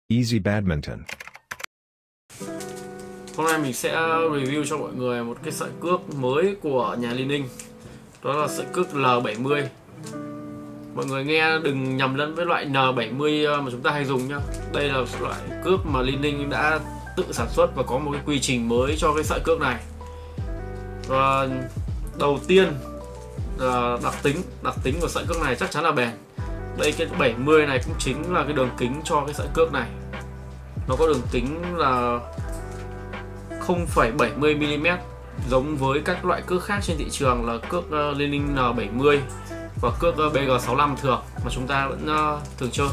Easy Badminton. Hôm nay mình sẽ review cho mọi người một cái sợi cước mới của nhà Li Ning. Đó là sợi cước L70. Mọi người nghe đừng nhầm lẫn với loại N70 mà chúng ta hay dùng nhá. Đây là loại cước mà Li Ning đã tự sản xuất và có một cái quy trình mới cho cái sợi cước này. Và đầu tiên là đặc tính của sợi cước này chắc chắn là bền. Đây, cái 70 này cũng chính là cái đường kính cho cái sợi cước này. Nó có đường kính là 0,70mm, giống với các loại cước khác trên thị trường là cước Li Ning N70 và cước BG65 thường mà chúng ta vẫn thường chơi.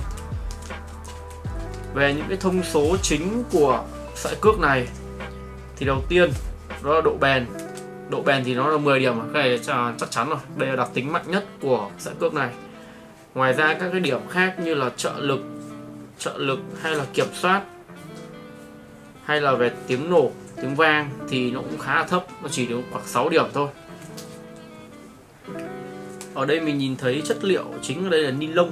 Về những cái thông số chính của sợi cước này thì đầu tiên đó là độ bền. Độ bền thì nó là 10 điểm, cái này chắc chắn rồi. Đây là đặc tính mạnh nhất của sợi cước này. Ngoài ra các cái điểm khác như là trợ lực hay là kiểm soát hay là về tiếng nổ, tiếng vang thì nó cũng khá là thấp, nó chỉ được khoảng 6 điểm thôi. Ở đây mình nhìn thấy chất liệu chính ở đây là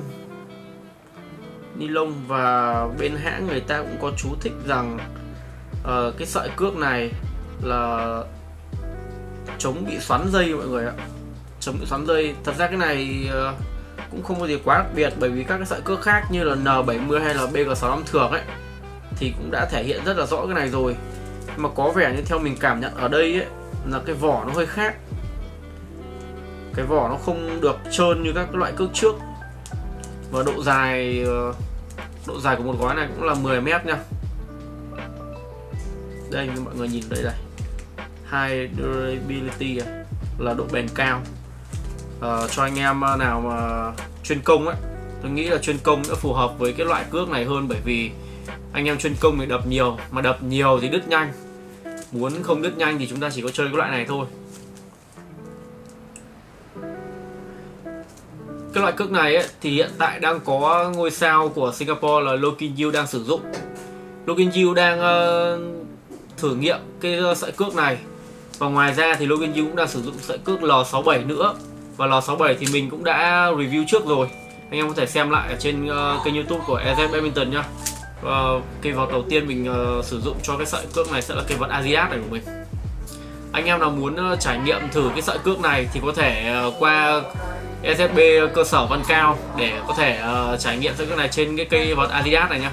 ni lông, và bên hãng người ta cũng có chú thích rằng cái sợi cước này là chống bị xoắn dây mọi người ạ. Chống bị xoắn dây. Thật ra cái này cũng không có gì quá đặc biệt, bởi vì các cái sợi cước khác như là N70 hay là BG65 thường ấy thì cũng đã thể hiện rất là rõ cái này rồi. Mà có vẻ như theo mình cảm nhận ở đây ấy, là cái vỏ nó hơi khác. Cái vỏ nó không được trơn như các cái loại cước trước. Và độ dài của một gói này cũng là 10m nha. Đây như mọi người nhìn đây này, high durability là độ bền cao. Cho anh em nào mà chuyên công ấy, tôi nghĩ là chuyên công đã phù hợp với cái loại cước này hơn, bởi vì anh em chuyên công thì đập nhiều, mà đập nhiều thì đứt nhanh. Muốn không đứt nhanh thì chúng ta chỉ có chơi cái loại này thôi. Cái loại cước này ấy, thì hiện tại đang có ngôi sao của Singapore là Loh Kin Yew đang sử dụng. Loh Kin Yew đang thử nghiệm cái sợi cước này. Và ngoài ra thì Loh Kin Yew cũng đang sử dụng sợi cước L67 nữa. Và L67 thì mình cũng đã review trước rồi. Anh em có thể xem lại ở trên kênh YouTube của EZ Badminton nhá. Và cây vợt đầu tiên mình sử dụng cho cái sợi cước này sẽ là cây vợt Adidas này của mình. Anh em nào muốn trải nghiệm thử cái sợi cước này thì có thể qua EZB cơ sở Văn Cao để có thể trải nghiệm sợi cước này trên cái cây vợt Adidas này nhá.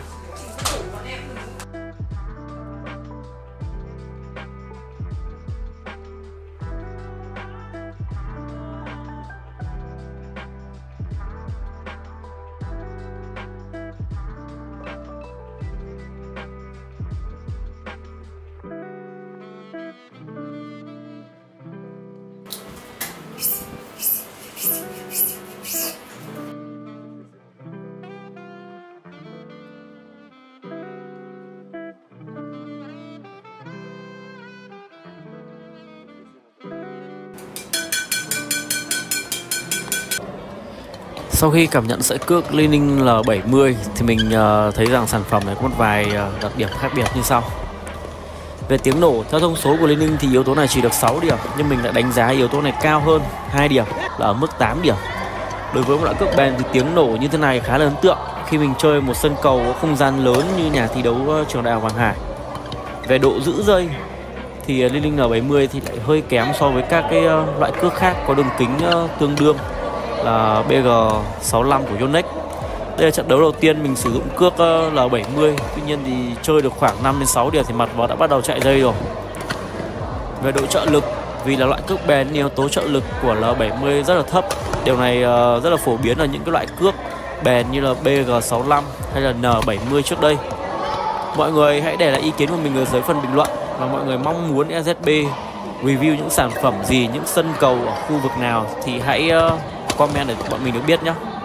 Sau khi cảm nhận sợi cước Li Ning L70 thì mình thấy rằng sản phẩm này có một vài đặc điểm khác biệt như sau. Về tiếng nổ, theo thông số của Li Ning thì yếu tố này chỉ được 6 điểm, nhưng mình lại đánh giá yếu tố này cao hơn 2 điểm, là ở mức 8 điểm. Đối với một loại cước bền thì tiếng nổ như thế này khá là ấn tượng khi mình chơi một sân cầu có không gian lớn như nhà thi đấu trường Đại học Hoàng Hải. Về độ giữ dây thì Li Ning L70 thì lại hơi kém so với các cái loại cước khác có đường kính tương đương là BG65 của Yonex. Đây là trận đấu đầu tiên mình sử dụng cước L70, tuy nhiên thì chơi được khoảng 5 đến 6 điểm thì mặt vợt đã bắt đầu chạy dây rồi. Về độ trợ lực, vì là loại cước bền, yếu tố trợ lực của L70 rất là thấp. Điều này rất là phổ biến ở những cái loại cước bền như là BG65 hay là N70 trước đây. Mọi người hãy để lại ý kiến của mình ở dưới phần bình luận, và mọi người mong muốn EZB review những sản phẩm gì, những sân cầu ở khu vực nào thì hãy comment để bọn mình được biết nhé.